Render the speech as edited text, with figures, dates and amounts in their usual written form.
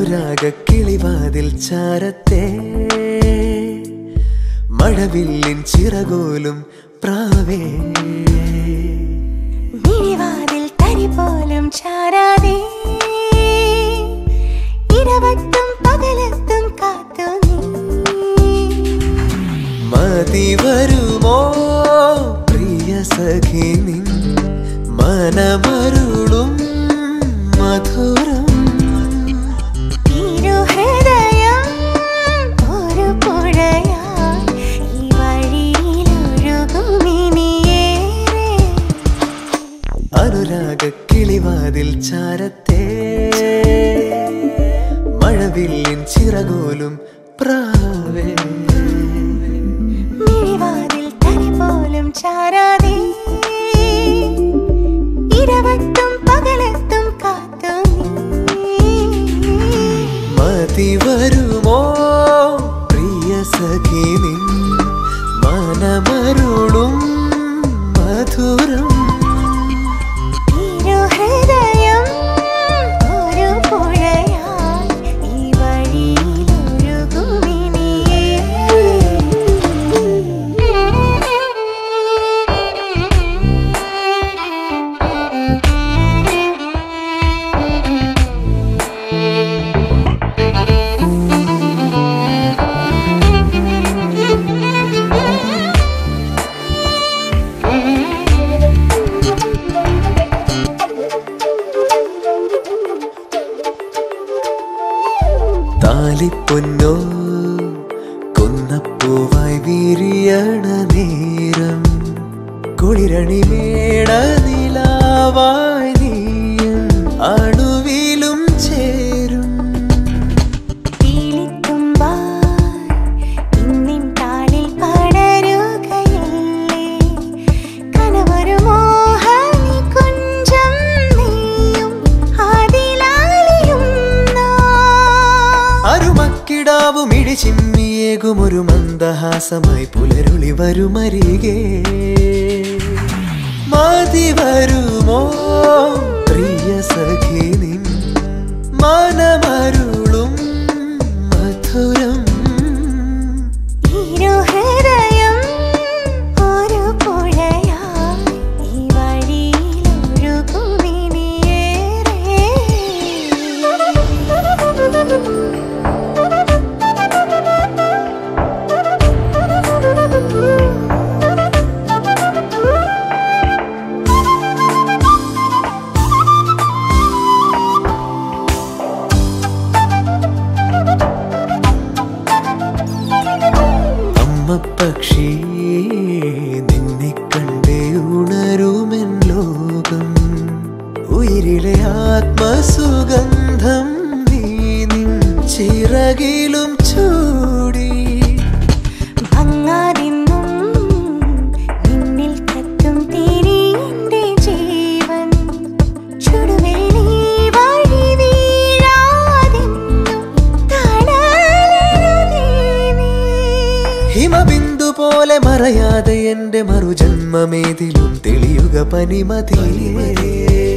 അനുരാഗ കിളിവാതിൽ ചാരത്തെ മഴവില്ലിൻ ചിറകോലും പ്രാവേ നിഴവാതിൽ തരി പോലും ചാരാതെ ഇരവട്ടും പകലത്തും കാത്തു നീ മതി വരുമോ പ്രിയ സഖി നിൻ മനമരുളും മധുരം അനുരാഗ കിളിവാതിൽ ചാരത്തെ മഴവില്ലിൻ ചിറകോലും പ്രാവേ നിഴവാതിൽ തരി പോലും ചാരാതെ ഇരവട്ടും പകലത്തും കാത്തു നീ മതി വരുമോ പ്രിയ സഖി നിൻ മനമരുളും മധുരം താലിപ്പൊന്നോ കൊന്നപ്പൂവായി വിരിയണ നേരം കുളിരണി മേട നിലാവായി നീയും അണുവിലും ചേരും അരുമക്കിടാവും ഇടിച്ചിമ്മിയേകുമൊരു മന്ദഹാസമായി പുലരുളി വരുമരികെ മതി വരുമോ പ്രിയ സഖി നിൻ മനമരുളും മധുരം പക്ഷി നിന്നെ കണ്ടേ ഉണരുമെൻ ലോകം ഉയിരിലെ ആത്മസുഗന്ധം നീ നിൻ ചിറകിലും ചൂടി ഭംഗാതിന്നും നിന്നിൽ കത്തും തീരി എന്റെ ജീവൻ ചുടുവിൽ നീ വഴി വീഴാതെന്നും തണലരുതേ നീ ഹിമബിന്ദു പോലെ മറയാതെ എന്റെ മറുജന്മമേതിലും തെളിയുക പനിമതിയേ